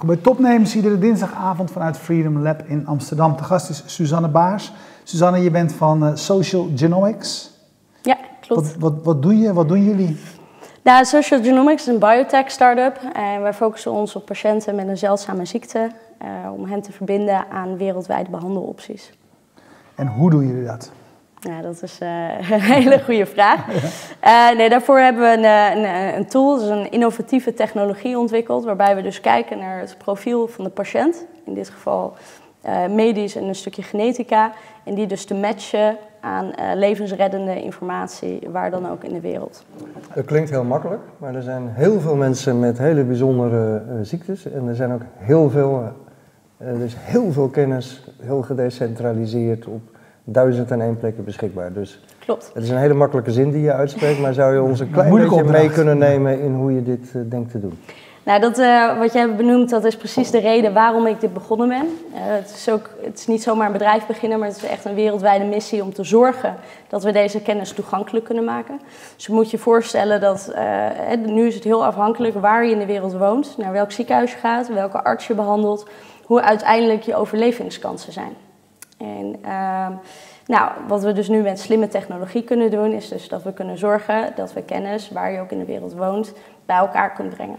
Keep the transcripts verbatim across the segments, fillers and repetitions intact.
Welkom bij Topnames, iedere dinsdagavond vanuit Freedom Lab in Amsterdam. Te gast is Suzanne Baars. Suzanne, je bent van uh, Social Genomics. Ja, klopt. Wat, wat, wat doe je? Wat doen jullie? Nou, Social Genomics is een biotech start-up. En wij focussen ons op patiënten met een zeldzame ziekte. Uh, om hen te verbinden aan wereldwijde behandelopties. En hoe doen jullie dat? Ja, dat is uh, een hele goede vraag. Ja. Uh, nee, daarvoor hebben we een, een, een tool, dus een innovatieve technologie ontwikkeld, waarbij we dus kijken naar het profiel van de patiënt, in dit geval uh, medisch en een stukje genetica, en die dus te matchen aan uh, levensreddende informatie, waar dan ook in de wereld. Dat klinkt heel makkelijk, maar er zijn heel veel mensen met hele bijzondere uh, ziektes en er zijn ook heel veel, uh, er is heel veel kennis, heel gedecentraliseerd op duizend en één plekken beschikbaar. Dus klopt. Het is een hele makkelijke zin die je uitspreekt, maar zou je ons een klein beetje mee kunnen nemen in hoe je dit uh, denkt te doen? Nou, dat, uh, wat jij hebt benoemd, dat is precies de reden waarom ik dit begonnen ben. Uh, het, is ook, het is niet zomaar een bedrijf beginnen, maar het is echt een wereldwijde missie om te zorgen dat we deze kennis toegankelijk kunnen maken. Dus je moet je voorstellen dat, uh, nu is het heel afhankelijk waar je in de wereld woont, naar welk ziekenhuis je gaat, welke arts je behandelt, hoe uiteindelijk je overlevingskansen zijn. En uh, nou, wat we dus nu met slimme technologie kunnen doen, is dus dat we kunnen zorgen dat we kennis, waar je ook in de wereld woont, bij elkaar kunt brengen.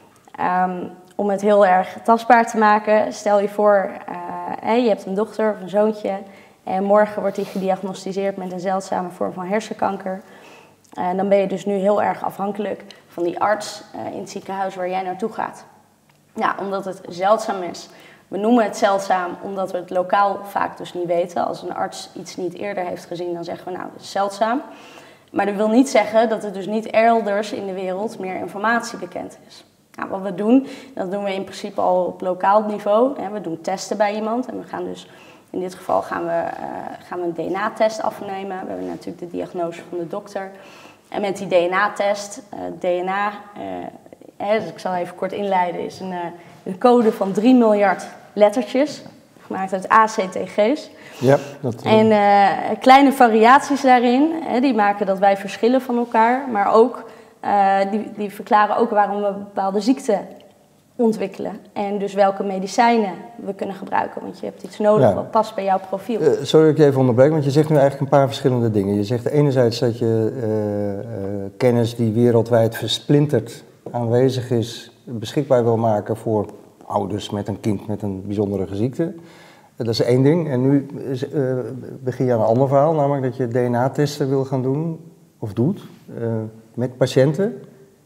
Um, om het heel erg tastbaar te maken, stel je voor, uh, hey, je hebt een dochter of een zoontje en morgen wordt hij gediagnosticeerd met een zeldzame vorm van hersenkanker. En uh, dan ben je dus nu heel erg afhankelijk van die arts uh, in het ziekenhuis waar jij naartoe gaat. Ja, omdat het zeldzaam is. We noemen het zeldzaam omdat we het lokaal vaak dus niet weten. Als een arts iets niet eerder heeft gezien, dan zeggen we nou, dat is zeldzaam. Maar dat wil niet zeggen dat er dus niet elders in de wereld meer informatie bekend is. Nou, wat we doen, dat doen we in principe al op lokaal niveau. We doen testen bij iemand en we gaan dus, in dit geval gaan we, uh, gaan we een D N A-test afnemen. We hebben natuurlijk de diagnose van de dokter. En met die D N A-test, uh, D N A, uh, hè, dus ik zal even kort inleiden, is een, uh, een code van drie miljard lettertjes, gemaakt uit A C T G's. Ja, dat, uh... En uh, kleine variaties daarin, hè, die maken dat wij verschillen van elkaar, maar ook Uh, die, die verklaren ook waarom we bepaalde ziekten ontwikkelen. En dus welke medicijnen we kunnen gebruiken. Want je hebt iets nodig ja. wat past bij jouw profiel. Uh, sorry dat ik je even onderbreek, want je zegt nu eigenlijk een paar verschillende dingen. Je zegt enerzijds dat je uh, uh, kennis die wereldwijd versplinterd aanwezig is, beschikbaar wil maken voor ouders met een kind met een bijzondere ziekte. Uh, dat is één ding. En nu uh, begin je aan een ander verhaal, namelijk dat je D N A-testen wil gaan doen, of doet, uh, met patiënten.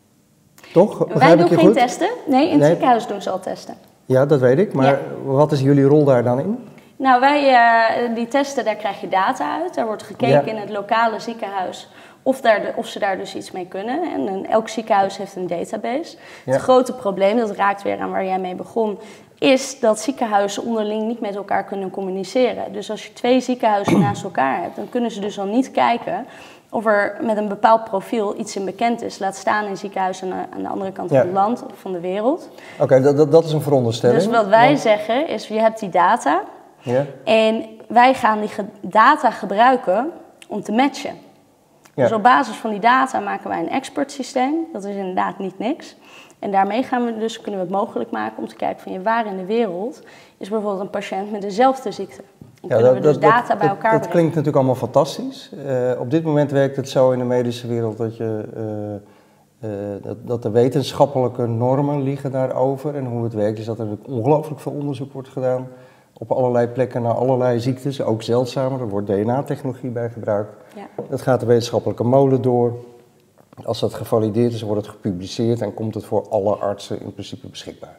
Toch? Wij doen geen goed? testen. Nee, in het nee. ziekenhuis doen ze al testen. Ja, dat weet ik. Maar ja. wat is jullie rol daar dan in? Nou, wij, uh, die testen, daar krijg je data uit. Daar wordt gekeken ja. in het lokale ziekenhuis of, daar de, of ze daar dus iets mee kunnen. En een, elk ziekenhuis heeft een database. Ja. Het grote probleem, dat raakt weer aan waar jij mee begon, is dat ziekenhuizen onderling niet met elkaar kunnen communiceren. Dus als je twee ziekenhuizen naast elkaar hebt, dan kunnen ze dus al niet kijken of er met een bepaald profiel iets in bekend is. Laat staan in ziekenhuizen aan de andere kant ja. van het land of van de wereld. Oké, okay, dat, dat, dat is een veronderstelling. Dus wat wij Want... zeggen is, je hebt die data. Ja. En wij gaan die ge- data gebruiken om te matchen. Ja. Dus op basis van die data maken wij een expert systeem. Dat is inderdaad niet niks. En daarmee gaan we dus, kunnen we het mogelijk maken om te kijken van je, waar in de wereld is bijvoorbeeld een patiënt met dezelfde ziekte. Dan ja, kunnen dat, we dus dat, data dat, bij elkaar brengen. Dat klinkt natuurlijk allemaal fantastisch. Uh, op dit moment werkt het zo in de medische wereld dat, je, uh, uh, dat, dat de wetenschappelijke normen liggen daarover. En hoe het werkt is dat er ongelooflijk veel onderzoek wordt gedaan op allerlei plekken naar allerlei ziektes, ook zeldzamer. Er wordt D N A-technologie bij gebruikt. Ja. Dat gaat de wetenschappelijke molen door. Als dat gevalideerd is, wordt het gepubliceerd en komt het voor alle artsen in principe beschikbaar.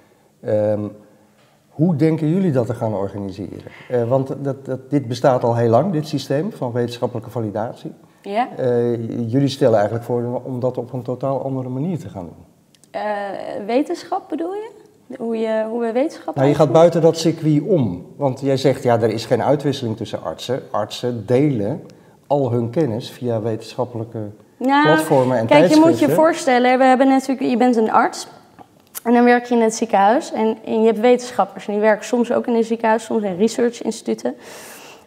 Um, Hoe denken jullie dat te gaan organiseren? Uh, want dat, dat, dit bestaat al heel lang, dit systeem van wetenschappelijke validatie. Ja. Uh, jullie stellen eigenlijk voor om dat op een totaal andere manier te gaan doen. Uh, wetenschap bedoel je? Hoe, je, hoe we wetenschap nou, je gaat buiten dat circuit om. Want jij zegt, ja, er is geen uitwisseling tussen artsen. Artsen delen al hun kennis via wetenschappelijke nou, platformen en kijk, tijdschriften. Kijk, je moet je voorstellen, we hebben natuurlijk, je bent een arts. En dan werk je in het ziekenhuis en, en je hebt wetenschappers. En die werken soms ook in het ziekenhuis, soms in research-instituten.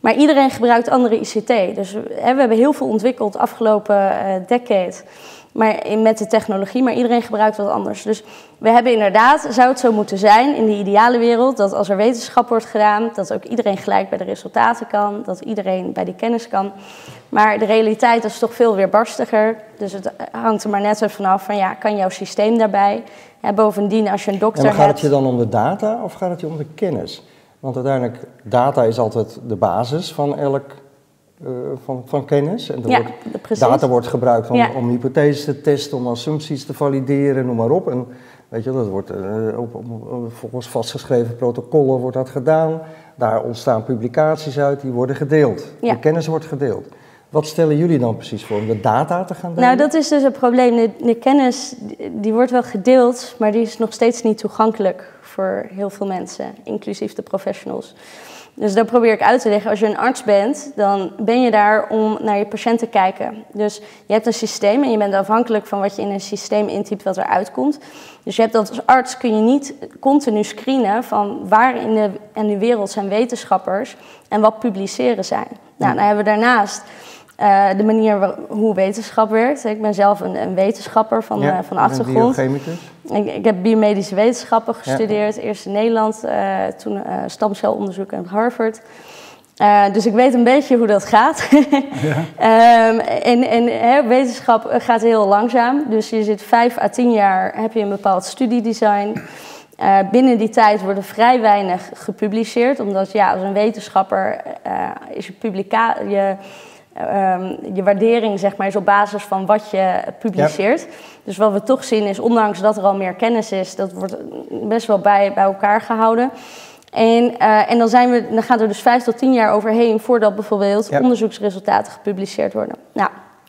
Maar iedereen gebruikt andere I C T. Dus hè, we hebben heel veel ontwikkeld de afgelopen uh, decade maar in, met de technologie, maar iedereen gebruikt wat anders. Dus we hebben inderdaad, zou het zo moeten zijn in de ideale wereld, dat als er wetenschap wordt gedaan, dat ook iedereen gelijk bij de resultaten kan, dat iedereen bij die kennis kan. Maar de realiteit is toch veel weerbarstiger. Dus het hangt er maar net vanaf van, ja, kan jouw systeem daarbij? Ja, bovendien, als je een dokter hebt... En gaat het je dan om de data of gaat het je om de kennis? Want uiteindelijk, data is altijd de basis van elk uh, van, van kennis. En ja, wordt, data wordt gebruikt om, ja. om hypotheses te testen, om assumpties te valideren, noem maar op. En weet je, dat wordt uh, op, op, op, volgens vastgeschreven protocollen wordt dat gedaan. Daar ontstaan publicaties uit, die worden gedeeld. Ja. De kennis wordt gedeeld. Wat stellen jullie dan precies voor om de data te gaan delen? Nou, dat is dus het probleem. De, de kennis die wordt wel gedeeld, maar die is nog steeds niet toegankelijk voor heel veel mensen, inclusief de professionals. Dus dat probeer ik uit te leggen. Als je een arts bent, dan ben je daar om naar je patiënt te kijken. Dus je hebt een systeem en je bent afhankelijk van wat je in een systeem intypt wat eruit komt. Dus je hebt dat als arts kun je niet continu screenen van waar in de, in de wereld zijn wetenschappers en wat publiceren zij. Nou, dan hebben we daarnaast uh, de manier waar, hoe wetenschap werkt. Ik ben zelf een, een wetenschapper van, ja, uh, van achtergrond. Biochemicus. Ik, ik heb biomedische wetenschappen gestudeerd, ja. Eerst in Nederland, uh, toen uh, stamcelonderzoek aan Harvard. Uh, dus ik weet een beetje hoe dat gaat. Ja. um, en en hè, wetenschap gaat heel langzaam, dus je zit vijf à tien jaar, heb je een bepaald studiedesign. Uh, binnen die tijd wordt er vrij weinig gepubliceerd, omdat ja, als een wetenschapper uh, is je publica je, um, je waardering zeg maar, is op basis van wat je publiceert. Ja. Dus wat we toch zien is, ondanks dat er al meer kennis is, dat wordt best wel bij, bij elkaar gehouden. En, uh, en dan, zijn we, dan gaat er dus vijf tot tien jaar overheen voordat bijvoorbeeld ja. onderzoeksresultaten gepubliceerd worden. Nou,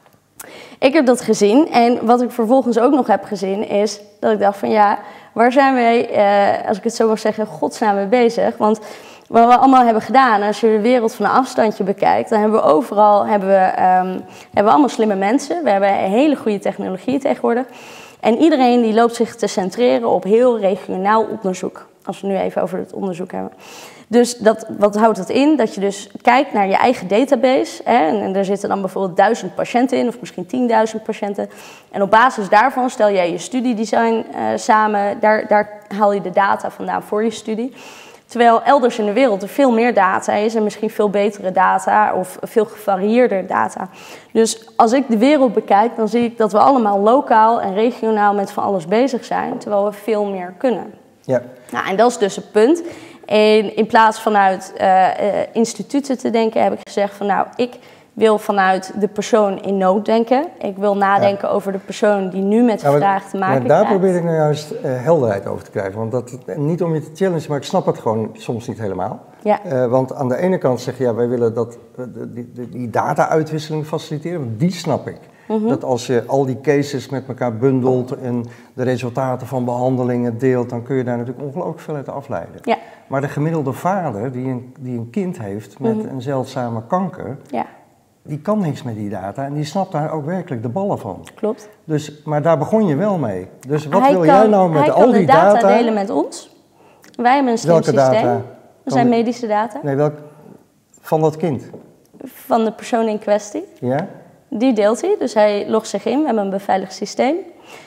ik heb dat gezien en wat ik vervolgens ook nog heb gezien is dat ik dacht van ja, waar zijn wij, uh, als ik het zo mag zeggen, godsnaam mee bezig? Want wat we allemaal hebben gedaan, als je de wereld van een afstandje bekijkt, dan hebben we overal hebben we, um, hebben we allemaal slimme mensen. We hebben een hele goede technologie tegenwoordig. En iedereen die loopt zich te centreren op heel regionaal onderzoek. Als we nu even over het onderzoek hebben. Dus dat, wat houdt dat in? Dat je dus kijkt naar je eigen database. Hè, en, en daar zitten dan bijvoorbeeld duizend patiënten in, of misschien tienduizend patiënten. En op basis daarvan stel jij je studiedesign uh, samen. Daar, daar haal je de data vandaan voor je studie. Terwijl elders in de wereld er veel meer data is en misschien veel betere data of veel gevarieerder data. Dus als ik de wereld bekijk, dan zie ik dat we allemaal lokaal en regionaal met van alles bezig zijn, terwijl we veel meer kunnen. Ja. Nou, en dat is dus het punt. En in plaats vanuit uh, uh, instituten te denken, heb ik gezegd van nou, ik wil vanuit de persoon in nood denken. Ik wil nadenken ja. over de persoon die nu met de ja, vraag te maken krijgt. Daar probeer ik nou juist uh, helderheid over te krijgen. Want dat, niet om je te challengen, maar ik snap het gewoon soms niet helemaal. Ja. Uh, want aan de ene kant zeg je, ja, wij willen dat, uh, die, die, die data-uitwisseling faciliteren. Want die snap ik. Mm-hmm. Dat als je al die cases met elkaar bundelt en de resultaten van behandelingen deelt, dan kun je daar natuurlijk ongelooflijk veel uit afleiden. Ja. Maar de gemiddelde vader die een, die een kind heeft met mm-hmm. een zeldzame kanker, ja. die kan niks met die data en die snapt daar ook werkelijk de ballen van. Klopt. Dus, maar daar begon je wel mee. Dus wat hij wil kan, jij nou met al die data? Hij kan de data delen met ons. Wij hebben een slim Welke systeem. Data? Dat zijn medische data. Nee, welk, van dat kind? Van de persoon in kwestie. Ja? Die deelt hij, dus hij logt zich in. We hebben een beveiligd systeem.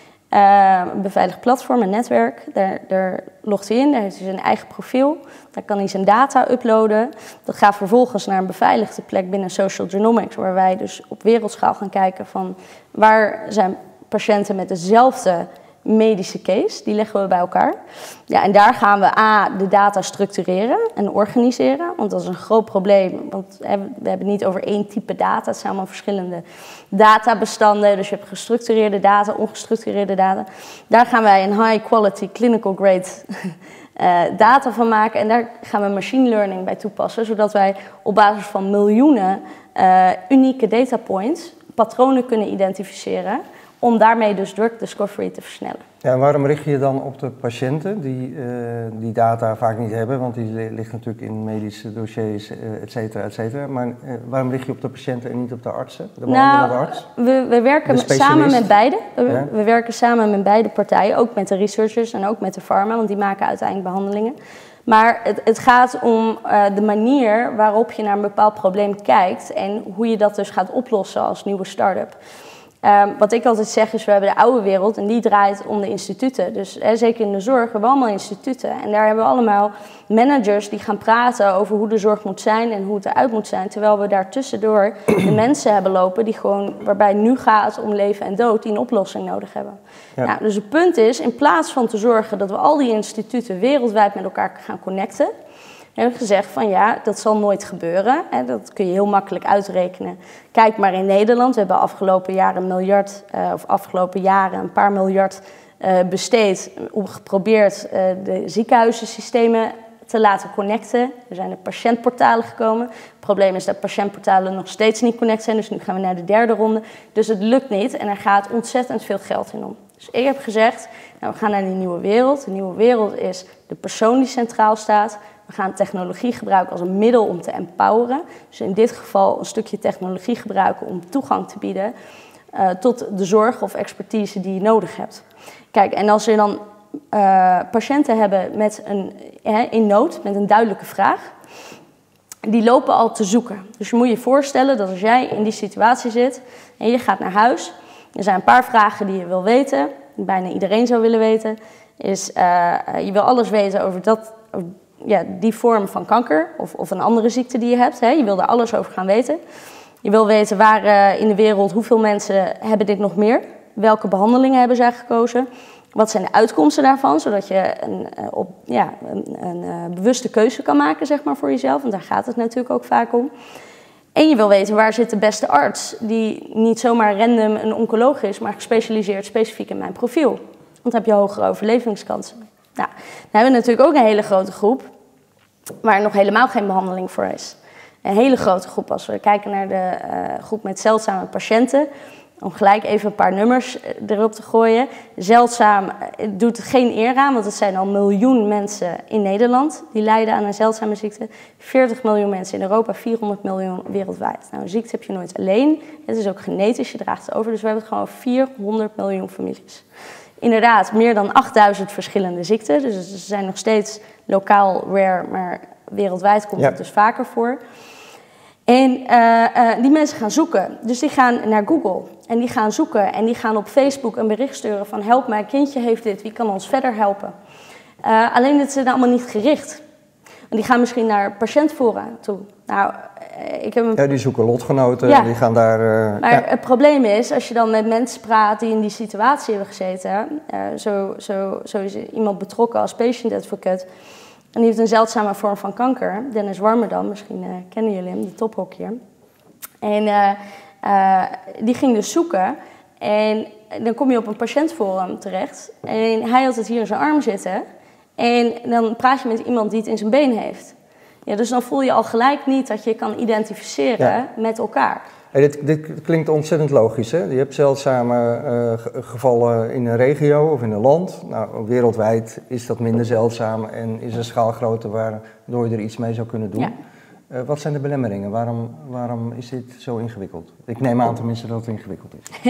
Uh, een beveiligd platform, een netwerk. Daar, daar logt hij in, daar heeft hij zijn eigen profiel. Daar kan hij zijn data uploaden. Dat gaat vervolgens naar een beveiligde plek binnen Social Genomics, waar wij dus op wereldschaal gaan kijken van waar zijn patiënten met dezelfde medische case, die leggen we bij elkaar. Ja, en daar gaan we A, de data structureren en organiseren, want dat is een groot probleem, want we hebben het niet over één type data, het zijn allemaal verschillende databestanden, dus je hebt gestructureerde data, ongestructureerde data. Daar gaan wij een high quality clinical grade uh, data van maken en daar gaan we machine learning bij toepassen, zodat wij op basis van miljoenen uh, unieke data points patronen kunnen identificeren, om daarmee dus drug discovery te versnellen. Ja, en waarom richt je je dan op de patiënten die uh, die data vaak niet hebben? Want die ligt natuurlijk in medische dossiers, uh, et cetera, et cetera. Maar uh, waarom richt je op de patiënten en niet op de artsen? De nou, arts? We, we werken samen met beide. We, ja? we werken samen met beide partijen, ook met de researchers en ook met de pharma, want die maken uiteindelijk behandelingen. Maar het, het gaat om uh, de manier waarop je naar een bepaald probleem kijkt en hoe je dat dus gaat oplossen als nieuwe start-up. Um, wat ik altijd zeg is, we hebben de oude wereld en die draait om de instituten. Dus hè, zeker in de zorg hebben we allemaal instituten. En daar hebben we allemaal managers die gaan praten over hoe de zorg moet zijn en hoe het eruit moet zijn. Terwijl we daartussendoor de mensen hebben lopen die gewoon, waarbij het nu gaat om leven en dood, die een oplossing nodig hebben. Ja. Nou, dus het punt is, in plaats van te zorgen dat we al die instituten wereldwijd met elkaar gaan connecten, hebben we gezegd van ja, dat zal nooit gebeuren. Hè, dat kun je heel makkelijk uitrekenen. Kijk maar in Nederland. We hebben afgelopen jaren een miljard, uh, of afgelopen jaren een paar miljard uh, besteed om geprobeerd uh, de ziekenhuizensystemen te laten connecten. Er zijn er patiëntportalen gekomen. Het probleem is dat patiëntportalen nog steeds niet connect zijn. Dus nu gaan we naar de derde ronde. Dus het lukt niet en er gaat ontzettend veel geld in om. Dus ik heb gezegd, nou, we gaan naar die nieuwe wereld. De nieuwe wereld is de persoon die centraal staat. We gaan technologie gebruiken als een middel om te empoweren. Dus in dit geval een stukje technologie gebruiken om toegang te bieden uh, tot de zorg of expertise die je nodig hebt. Kijk, en als we dan uh, patiënten hebben met een, hè, in nood, met een duidelijke vraag, die lopen al te zoeken. Dus je moet je voorstellen dat als jij in die situatie zit en je gaat naar huis, er zijn een paar vragen die je wil weten, die bijna iedereen zou willen weten, is uh, je wil alles weten over dat, over ja, die vorm van kanker of, of een andere ziekte die je hebt. Hè. Je wil daar alles over gaan weten. Je wil weten waar uh, in de wereld, hoeveel mensen hebben dit nog meer? Welke behandelingen hebben zij gekozen? Wat zijn de uitkomsten daarvan? Zodat je een, uh, op, ja, een, een uh, bewuste keuze kan maken, zeg maar, voor jezelf. Want daar gaat het natuurlijk ook vaak om. En je wil weten waar zit de beste arts, die niet zomaar random een oncoloog is, maar gespecialiseerd specifiek in mijn profiel. Want dan heb je hogere overlevingskansen. Nou, dan hebben we natuurlijk ook een hele grote groep waar nog helemaal geen behandeling voor is. Een hele grote groep als we kijken naar de uh, groep met zeldzame patiënten. Om gelijk even een paar nummers erop te gooien. Zeldzaam uh, doet het geen eer aan, want het zijn al miljoen mensen in Nederland die lijden aan een zeldzame ziekte. veertig miljoen mensen in Europa, vierhonderd miljoen wereldwijd. Nou, een ziekte heb je nooit alleen. Het is ook genetisch, je draagt het over. Dus we hebben gewoon vierhonderd miljoen families. Inderdaad, meer dan achtduizend verschillende ziekten. Dus ze zijn nog steeds lokaal rare, maar wereldwijd komt ja. het dus vaker voor. En uh, uh, die mensen gaan zoeken. Dus die gaan naar Google en die gaan zoeken. En die gaan op Facebook een bericht sturen van help, mijn kindje heeft dit, wie kan ons verder helpen? Uh, alleen dat zijn allemaal niet gericht. En die gaan misschien naar patiëntforum toe. Nou, ik heb een... Ja, die zoeken lotgenoten, ja. die gaan daar... Uh, maar ja. het probleem is, als je dan met mensen praat die in die situatie hebben gezeten, uh, zo, zo, zo is iemand betrokken als patient advocate, en die heeft een zeldzame vorm van kanker, Dennis Warmerdam, misschien uh, kennen jullie hem, de tophockeyer. En uh, uh, die ging dus zoeken en dan kom je op een patiëntforum terecht en hij had het hier in zijn arm zitten en dan praat je met iemand die het in zijn been heeft. Ja, dus dan voel je al gelijk niet dat je kan identificeren ja. met elkaar. Hey, dit, dit klinkt ontzettend logisch, hè? Je hebt zeldzame uh, gevallen in een regio of in een land. Nou, wereldwijd is dat minder zeldzaam en is een schaalgrootte waardoor je er iets mee zou kunnen doen. Ja. Uh, wat zijn de belemmeringen? Waarom, waarom is dit zo ingewikkeld? Ik neem aan tenminste dat het ingewikkeld is.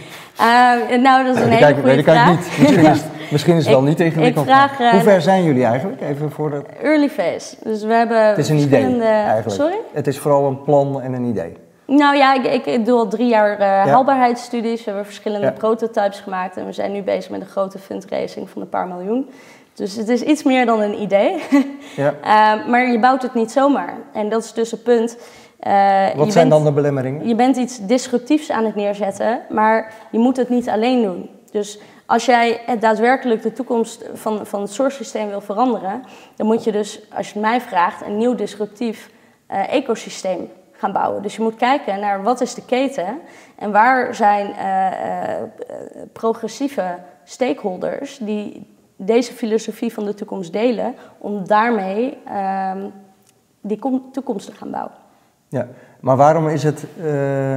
uh, nou, dat is een hele kijk, goede nee, vraag. Niet. Misschien, is, misschien is het wel niet ingewikkeld. Ik vraag, uh, Hoe ver zijn jullie eigenlijk? Even voor de... Early phase. Dus we hebben het is een idee eigenlijk. Sorry? Het is vooral een plan en een idee. Nou ja, ik, ik doe al drie jaar uh, ja. haalbaarheidsstudies. We hebben verschillende ja. prototypes gemaakt. En we zijn nu bezig met een grote fundraising van een paar miljoen. Dus het is iets meer dan een idee. Ja. uh, maar je bouwt het niet zomaar. En dat is dus het punt. Uh, Wat je zijn bent, dan de belemmeringen? Je bent iets disruptiefs aan het neerzetten, maar je moet het niet alleen doen. Dus als jij het daadwerkelijk de toekomst van, van het zorgsysteem wil veranderen, dan moet je dus, als je het mij vraagt, een nieuw disruptief uh, ecosysteem gaan bouwen. Dus je moet kijken naar wat is de keten en waar zijn uh, uh, progressieve stakeholders die deze filosofie van de toekomst delen, om daarmee uh, die toekomst te gaan bouwen. Ja, maar waarom is het... Uh,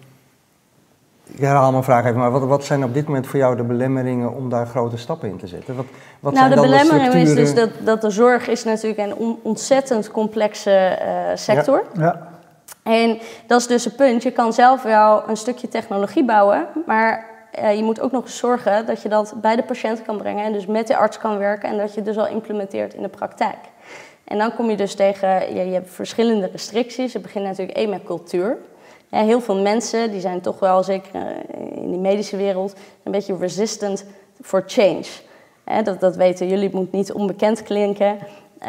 ik herhaal mijn vraag even, maar wat, wat zijn op dit moment voor jou de belemmeringen om daar grote stappen in te zetten? Wat, wat nou, zijn de dan belemmering de is dus dat, dat de zorg is natuurlijk een on, ontzettend complexe uh, sector. Ja. Ja. En dat is dus het punt. Je kan zelf wel een stukje technologie bouwen, maar uh, je moet ook nog eens zorgen dat je dat bij de patiënt kan brengen en dus met de arts kan werken en dat je het dus al implementeert in de praktijk. En dan kom je dus tegen, je, je hebt verschillende restricties. Het begint natuurlijk één met cultuur. Ja, heel veel mensen, die zijn toch wel, zeker in die medische wereld, een beetje resistant for change. Hè, dat, dat weten jullie, het moet niet onbekend klinken. Uh,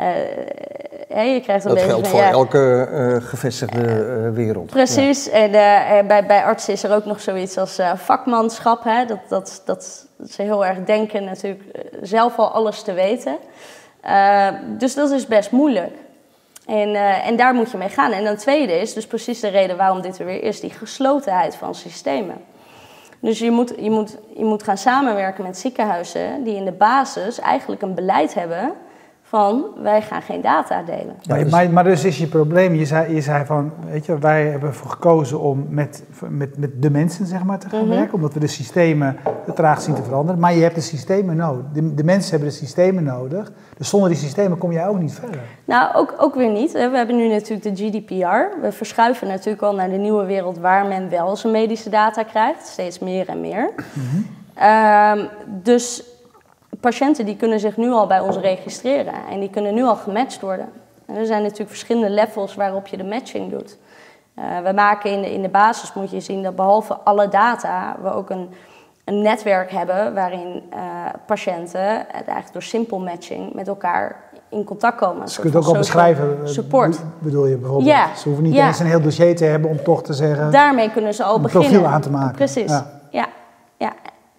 hè, je krijgt een dat beetje geldt van, voor ja, elke uh, gevestigde uh, wereld. Precies, ja. En uh, bij, bij artsen is er ook nog zoiets als uh, vakmanschap. Hè? Dat, dat, dat ze heel erg denken natuurlijk uh, zelf al alles te weten. Uh, dus dat is best moeilijk. En, uh, en daar moet je mee gaan. En dan tweede is dus precies de reden waarom dit er weer is, die geslotenheid van systemen. Dus je moet, je moet, je moet gaan samenwerken met ziekenhuizen die in de basis eigenlijk een beleid hebben van wij gaan geen data delen. Ja, dus, maar, maar dus is je probleem, je zei, je zei van, weet je, wij hebben ervoor gekozen om met, met, met de mensen zeg maar te gaan mm-hmm. werken, omdat we de systemen te traag zien te veranderen. Maar je hebt de systemen nodig. De, de mensen hebben de systemen nodig. Dus zonder die systemen kom jij ook niet verder. Nou, ook, ook weer niet. We hebben nu natuurlijk de G D P R. We verschuiven natuurlijk al naar de nieuwe wereld waar men wel zijn medische data krijgt. Steeds meer en meer. Mm-hmm. Um, dus patiënten die kunnen zich nu al bij ons registreren en die kunnen nu al gematcht worden. En er zijn natuurlijk verschillende levels waarop je de matching doet. Uh, we maken in de, in de basis, moet je zien, dat behalve alle data we ook een, een netwerk hebben waarin uh, patiënten eigenlijk door simpel matching met elkaar in contact komen. Dus je kunt ook al beschrijven, support. Bedoel je bijvoorbeeld? Ja. Ze hoeven niet Ja. eens een heel dossier te hebben om toch te zeggen, daarmee kunnen ze al een beginnen. profiel aan te maken. Precies, ja. ja. ja.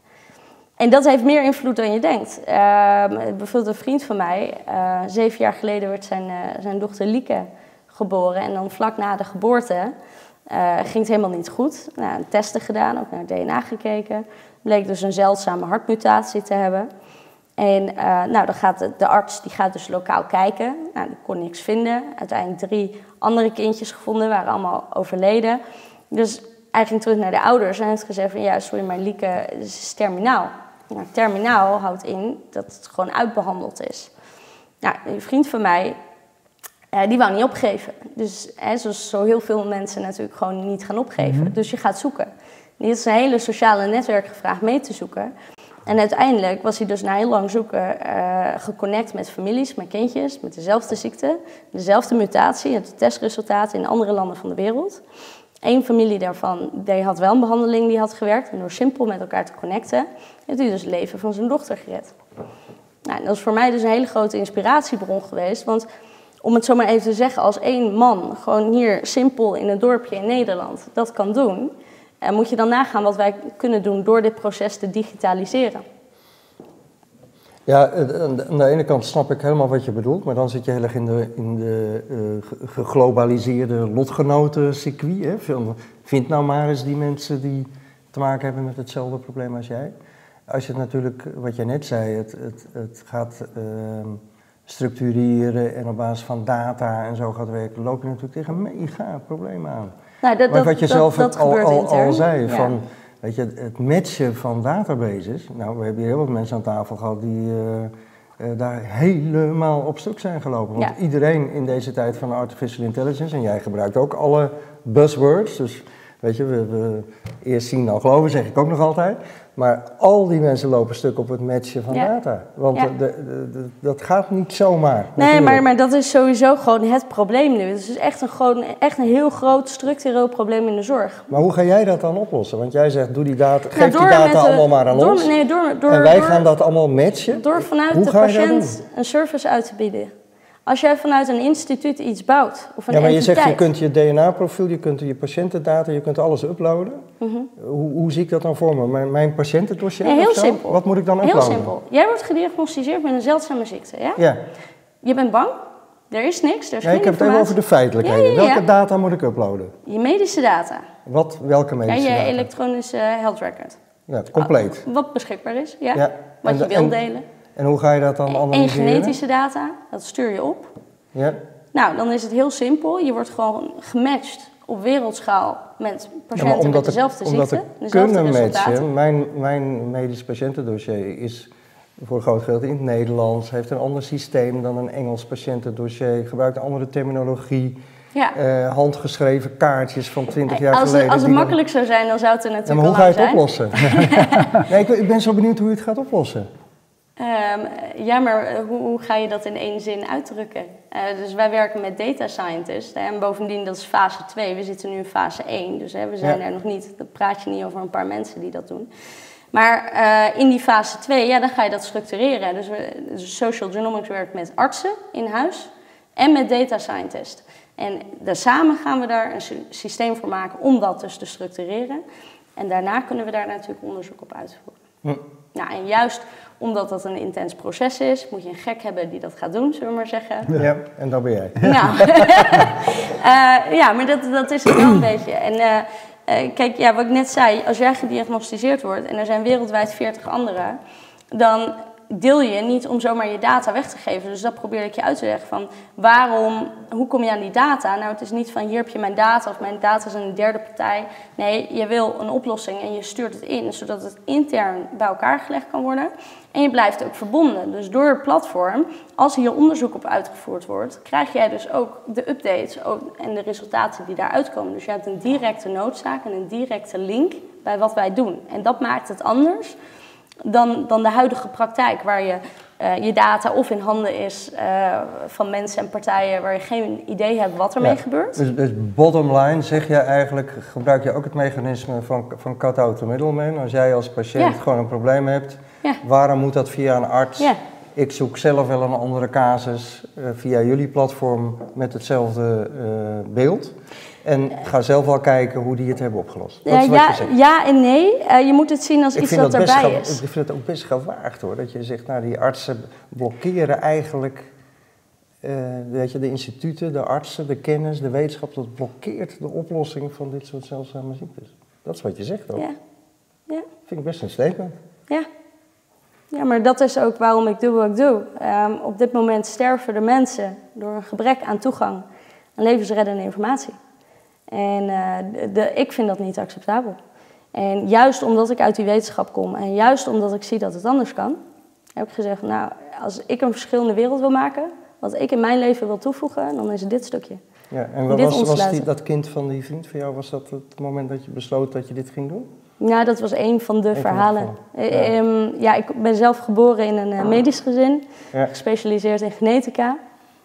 En dat heeft meer invloed dan je denkt. Uh, bijvoorbeeld een vriend van mij, uh, zeven jaar geleden werd zijn, uh, zijn dochter Lieke geboren. En dan vlak na de geboorte uh, ging het helemaal niet goed. Nou, testen gedaan, ook naar D N A gekeken. Bleek dus een zeldzame hartmutatie te hebben. En uh, nou, dan gaat de, de arts die gaat dus lokaal kijken. Nou, die kon niks vinden. Uiteindelijk drie andere kindjes gevonden, waren allemaal overleden. Dus hij ging terug naar de ouders en heeft gezegd van ja, sorry, maar Lieke is terminaal. Nou, terminaal houdt in dat het gewoon uitbehandeld is. Nou, een vriend van mij, eh, die wou niet opgeven. Dus hè, zoals zo heel veel mensen natuurlijk gewoon niet gaan opgeven. Mm-hmm. Dus je gaat zoeken. Die heeft zijn hele sociale netwerk gevraagd mee te zoeken. En uiteindelijk was hij dus na heel lang zoeken uh, geconnect met families, met kindjes, met dezelfde ziekte, dezelfde mutatie, het testresultaten in andere landen van de wereld. Eén familie daarvan, die had wel een behandeling die had gewerkt. En door simpel met elkaar te connecten, heeft hij dus het leven van zijn dochter gered. Nou, dat is voor mij dus een hele grote inspiratiebron geweest. Want om het zo maar even te zeggen, als één man gewoon hier simpel in een dorpje in Nederland dat kan doen, eh, moet je dan nagaan wat wij kunnen doen door dit proces te digitaliseren. Ja, aan de ene kant snap ik helemaal wat je bedoelt, maar dan zit je heel erg in de, in de uh, geglobaliseerde lotgenotencircuit. Hè? Vind nou maar eens die mensen die te maken hebben met hetzelfde probleem als jij. Als je het natuurlijk, wat jij net zei, het, het, het gaat uh, structureren en op basis van data en zo gaat werken, loop je natuurlijk tegen mega problemen aan. Nou, dat, maar wat je dat, zelf dat, dat al, al, al zei, ja. van... Weet je, het matchen van databases, nou, we hebben hier heel wat mensen aan tafel gehad die uh, uh, daar helemaal op stuk zijn gelopen. Want ja. iedereen in deze tijd van artificial intelligence, en jij gebruikt ook alle buzzwords, dus weet je, we, we eerst zien dan geloven, zeg ik ook nog altijd. Maar al die mensen lopen stuk op het matchen van ja. data. Want ja. de, de, de, dat gaat niet zomaar. Nee, maar, maar dat is sowieso gewoon het probleem nu. Het is echt een, gewoon, echt een heel groot structureel probleem in de zorg. Maar hoe ga jij dat dan oplossen? Want jij zegt, doe die data, geef nou, die data de, allemaal maar aan door, ons. Nee, door, door, en wij door, gaan dat allemaal matchen. Door vanuit hoe de patiënt een service uit te bieden. Als jij vanuit een instituut iets bouwt, of een Ja, maar entiteit. Je zegt, je kunt je D N A-profiel, je kunt je patiëntendata, je kunt alles uploaden. Mm-hmm. Hoe, hoe zie ik dat dan voor me? Mijn, mijn patiëntendossier? Nee, heel simpel. Wat moet ik dan uploaden? Heel simpel. Jij wordt gediagnosticeerd met een zeldzame ziekte, ja? Ja. Je bent bang, er is niks, er is ja, geen ik heb informatie. het even over de feitelijkheden. Ja, ja, ja. Welke data moet ik uploaden? Je medische data. Wat, welke medische ja, je data? Je elektronische health record. Ja, compleet. Uh, wat beschikbaar is, ja. ja. Wat en, je wil delen. En hoe ga je dat dan en, analyseren? En genetische data, dat stuur je op. Ja. Nou, dan is het heel simpel. Je wordt gewoon gematcht op wereldschaal met patiënten ja, met dezelfde omdat ziekte, te dezelfde kunnen resultaten. Matchen, mijn, mijn medisch patiëntendossier is voor een groot gedeelte in het Nederlands, heeft een ander systeem dan een Engels patiëntendossier, gebruikt een andere terminologie. Ja. Uh, handgeschreven kaartjes van twintig jaar als geleden. Het, als het makkelijk zou zijn, dan zou het er natuurlijk ja, maar hoe ga je het zijn. oplossen? nee, ik, ik ben zo benieuwd hoe je het gaat oplossen. Um, ja, maar hoe, hoe ga je dat in één zin uitdrukken? Uh, dus wij werken met data scientists. Hè, en bovendien, dat is fase twee. We zitten nu in fase één. Dus hè, we zijn ja. er nog niet. Dan praat je niet over een paar mensen die dat doen. Maar uh, in die fase twee, ja, dan ga je dat structureren. Dus, we, dus Social Genomics werkt met artsen in huis en met data scientists. En daar samen gaan we daar een systeem voor maken om dat dus te structureren. En daarna kunnen we daar natuurlijk onderzoek op uitvoeren. Hm. Nou, en juist omdat dat een intens proces is, moet je een gek hebben die dat gaat doen, zullen we maar zeggen. Ja, en dat ben jij. Nou, uh, ja, maar dat, dat is het wel een beetje. En uh, uh, kijk, ja, wat ik net zei, als jij gediagnosticeerd wordt en er zijn wereldwijd veertig anderen, dan deel je niet om zomaar je data weg te geven. Dus dat probeer ik je uit te leggen van waarom, hoe kom je aan die data? Nou, het is niet van hier heb je mijn data of mijn data is een derde partij. Nee, je wil een oplossing en je stuurt het in, zodat het intern bij elkaar gelegd kan worden. En je blijft ook verbonden. Dus door het platform, als hier onderzoek op uitgevoerd wordt, krijg jij dus ook de updates en de resultaten die daaruit komen. Dus je hebt een directe noodzaak en een directe link bij wat wij doen. En dat maakt het anders dan, dan de huidige praktijk, waar je uh, je data of in handen is uh, van mensen en partijen waar je geen idee hebt wat ermee ja, gebeurt. Dus, dus bottom line zeg je eigenlijk, gebruik je ook het mechanisme van, van cut out the middleman. Als jij als patiënt ja. gewoon een probleem hebt, ja. waarom moet dat via een arts? Ja. Ik zoek zelf wel een andere casus uh, via jullie platform met hetzelfde uh, beeld. En ga zelf wel kijken hoe die het hebben opgelost. Dat ja, is wat ja, je zegt. Ja en nee. Uh, je moet het zien als ik iets wat erbij ge- is. Ik vind het ook best gewaagd hoor. Dat je zegt, nou die artsen blokkeren eigenlijk, uh, weet je, de instituten, de artsen, de kennis, de wetenschap, dat blokkeert de oplossing van dit soort zeldzame ziektes. Dat is wat je zegt ook. Ja. Ja. Vind ik best een statement. Ja. Ja, maar dat is ook waarom ik doe wat ik doe. Um, op dit moment sterven de mensen door een gebrek aan toegang aan levensreddende informatie. En uh, de, de, ik vind dat niet acceptabel. En juist omdat ik uit die wetenschap kom en juist omdat ik zie dat het anders kan, heb ik gezegd, nou, als ik een verschil in de wereld wil maken, wat ik in mijn leven wil toevoegen, dan is het dit stukje. Ja, en wat was, was die, dat kind van die vriend van jou, was dat het moment dat je besloot dat je dit ging doen? Ja, dat was een van de een verhalen. Van de ja. Um, ja, ik ben zelf geboren in een uh, medisch gezin, ja. gespecialiseerd in genetica.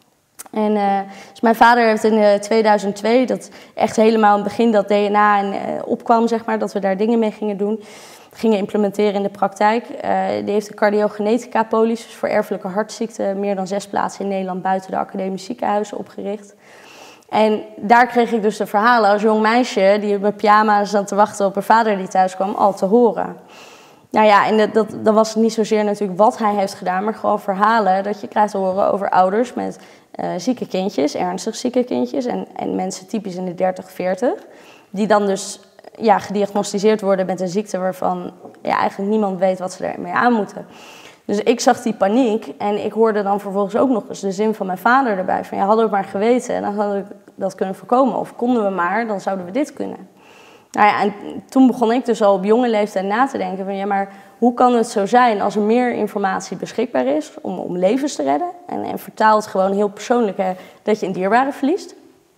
En uh, dus mijn vader heeft in uh, tweeduizend twee, dat echt helemaal in het begin dat D N A en, uh, opkwam, zeg maar, dat we daar dingen mee gingen doen, gingen implementeren in de praktijk. Uh, die heeft een cardiogenetica-polis, dus voor erfelijke hartziekten, meer dan zes plaatsen in Nederland buiten de academische ziekenhuizen opgericht. En daar kreeg ik dus de verhalen als jong meisje, die op mijn pyjama zat te wachten op haar vader die thuis kwam, al te horen. Nou ja, en dat, dat, dat was niet zozeer natuurlijk wat hij heeft gedaan, maar gewoon verhalen dat je krijgt te horen over ouders met uh, zieke kindjes, ernstig zieke kindjes en, en mensen typisch in de dertig, veertig, die dan dus ja, gediagnosticeerd worden met een ziekte waarvan ja, eigenlijk niemand weet wat ze ermee aan moeten. Dus ik zag die paniek en ik hoorde dan vervolgens ook nog eens de zin van mijn vader erbij. Van ja, hadden we maar geweten, dan hadden we dat kunnen voorkomen. Of konden we maar, dan zouden we dit kunnen. Nou ja, en toen begon ik dus al op jonge leeftijd na te denken van ja, maar hoe kan het zo zijn als er meer informatie beschikbaar is om, om levens te redden? En, en vertaal het gewoon heel persoonlijk, hè, dat je een dierbare verliest.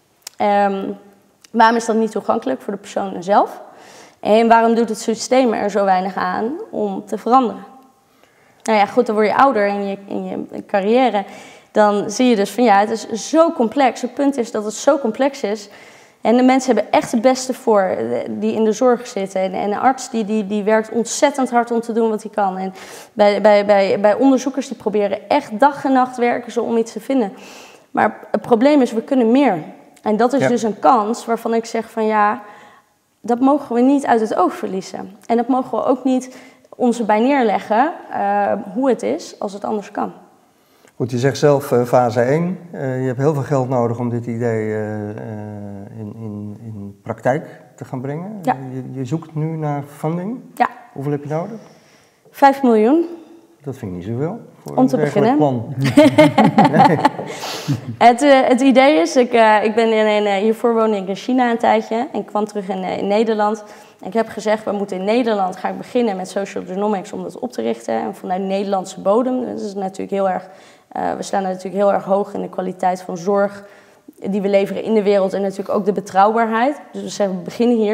Um, waarom is dat niet toegankelijk voor de persoon zelf? En waarom doet het systeem er zo weinig aan om te veranderen? Nou ja, goed, dan word je ouder in je, in je carrière. Dan zie je dus van ja, het is zo complex. Het punt is dat het zo complex is. En de mensen hebben echt het beste voor die in de zorg zitten. En, en de arts die, die, die werkt ontzettend hard om te doen wat hij kan. En bij, bij, bij, bij onderzoekers die proberen echt dag en nacht werken ze om iets te vinden. Maar het probleem is, we kunnen meer. En dat is ja. dus een kans waarvan ik zeg van ja, dat mogen we niet uit het oog verliezen. En dat mogen we ook niet ons erbij neerleggen uh, hoe het is als het anders kan. Goed, je zegt zelf uh, fase één. Uh, je hebt heel veel geld nodig om dit idee uh, uh, in, in, in praktijk te gaan brengen. Ja. Je, je zoekt nu naar funding. Ja. Hoeveel heb je nodig? Vijf miljoen. Dat vind ik niet zoveel. Voor om te beginnen. Plan. nee. het, uh, het idee is, ik, uh, ik ben in, in, uh, hiervoor woonde ik in China een tijdje en kwam terug in, uh, in Nederland. Ik heb gezegd, we moeten in Nederland, ga ik beginnen met Social Genomics om dat op te richten. En vanuit Nederlandse bodem, dat is natuurlijk heel erg, uh, we staan natuurlijk heel erg hoog in de kwaliteit van zorg die we leveren in de wereld en natuurlijk ook de betrouwbaarheid. Dus we zeggen, we beginnen hier.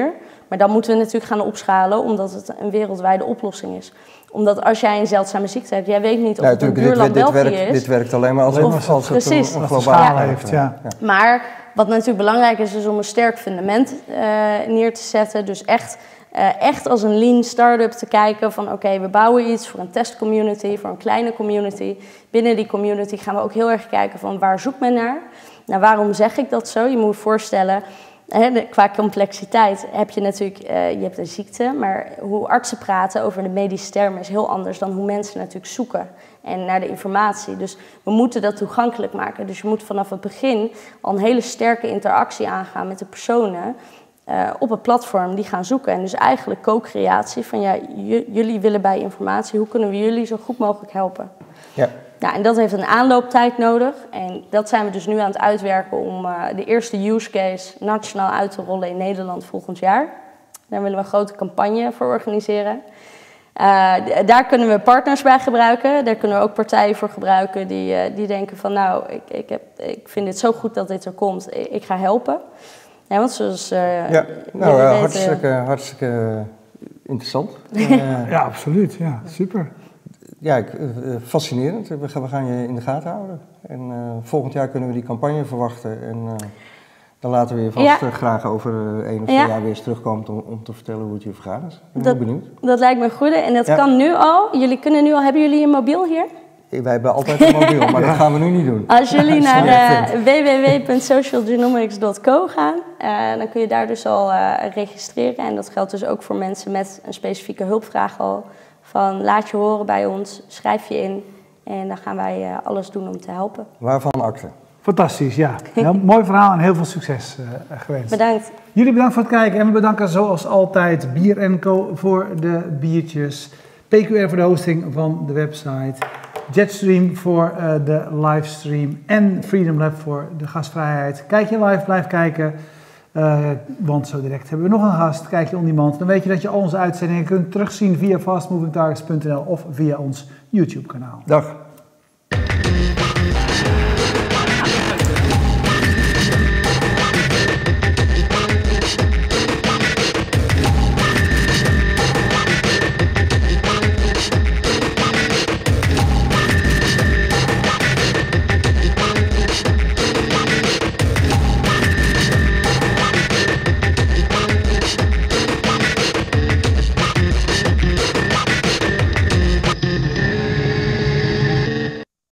Maar dan moeten we natuurlijk gaan opschalen, omdat het een wereldwijde oplossing is. Omdat als jij een zeldzame ziekte hebt, jij weet niet of ja, het een dit, buurland dit, dit België werkt, is. Dit werkt alleen maar als, Alleen als, maar als het precies. een, een Als het globale schaal heeft, ja. ja. Maar wat natuurlijk belangrijk is, is om een sterk fundament uh, neer te zetten. Dus echt, uh, echt als een lean start-up te kijken van oké, okay, we bouwen iets voor een testcommunity, voor een kleine community. Binnen die community gaan we ook heel erg kijken van waar zoekt men naar. Nou, waarom zeg ik dat zo? Je moet je voorstellen, hè, de, qua complexiteit heb je natuurlijk, uh, je hebt een ziekte, maar hoe artsen praten over de medische termen is heel anders dan hoe mensen natuurlijk zoeken en naar de informatie. Dus we moeten dat toegankelijk maken. Dus je moet vanaf het begin al een hele sterke interactie aangaan met de personen uh, op een platform die gaan zoeken. En dus eigenlijk co-creatie van ja, j- jullie willen bij informatie, hoe kunnen we jullie zo goed mogelijk helpen? Ja. Nou, en dat heeft een aanlooptijd nodig. En dat zijn we dus nu aan het uitwerken om uh, de eerste use case nationaal uit te rollen in Nederland volgend jaar. Daar willen we een grote campagne voor organiseren. Uh, d- daar kunnen we partners bij gebruiken. Daar kunnen we ook partijen voor gebruiken die, uh, die denken van nou, ik, ik, heb, ik vind het zo goed dat dit er komt. Ik, ik ga helpen. Ja, want zoals uh, Ja, nou, uh, weten, hartstikke, hartstikke interessant. uh, Ja, absoluut. Ja, super. Ja, ik, uh, fascinerend. We gaan, we gaan je in de gaten houden. En uh, volgend jaar kunnen we die campagne verwachten. En uh, dan laten we je vast Ja. uh, graag over uh, één of twee Ja. jaar weer eens terugkomen om, om te vertellen hoe het hier vergaan is. Ik ben Dat- heel benieuwd. Dat lijkt me goed. En dat Ja. kan nu al. Jullie kunnen nu al. Hebben jullie een mobiel hier? Wij hebben altijd een mobiel, maar dat gaan we nu niet doen. Als jullie Als je naar dat uh, w w w punt social genomics punt co gaan, uh, dan kun je daar dus al uh, registreren. En dat geldt dus ook voor mensen met een specifieke hulpvraag al. Van laat je horen bij ons, schrijf je in en dan gaan wij uh, alles doen om te helpen. Waarvan akte? Fantastisch, ja. Heel mooi verhaal en heel veel succes uh, gewenst. Bedankt. Jullie bedankt voor het kijken en we bedanken zoals altijd Bier en Co voor de biertjes, P Q R voor de hosting van de website, Jetstream voor uh, de livestream en Freedom Lab voor de gastvrijheid. Kijk je live, blijf kijken, uh, want zo direct hebben we nog een gast. Kijk je on demand, dan weet je dat je al onze uitzendingen kunt terugzien via fast moving targets punt n l of via ons YouTube kanaal. Dag.